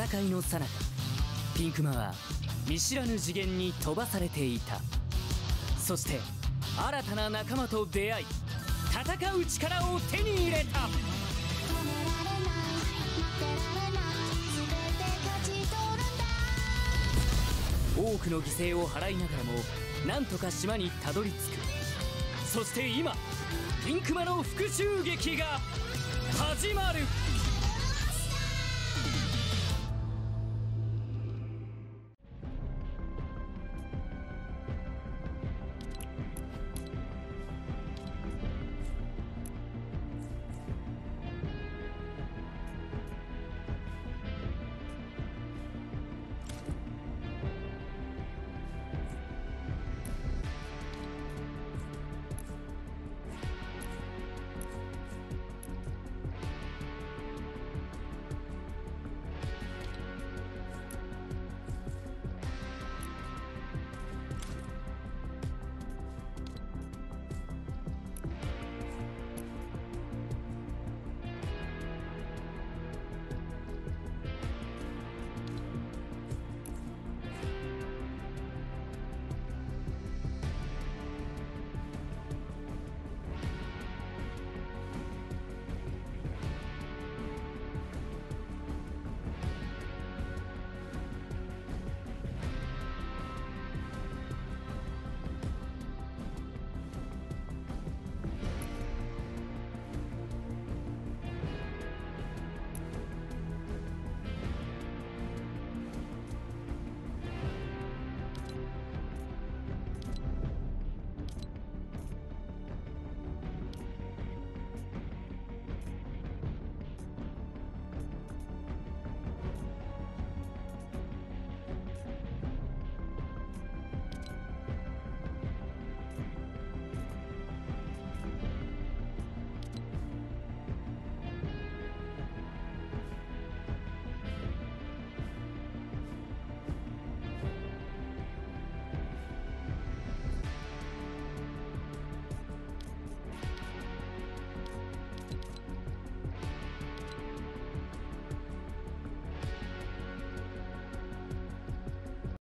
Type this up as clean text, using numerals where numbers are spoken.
戦いの最中、ピンクマは見知らぬ次元に飛ばされていた。そして新たな仲間と出会い、戦う力を手に入れた。多くの犠牲を払いながらもなんとか島にたどり着く。そして今ピンクマの復讐劇が始まる。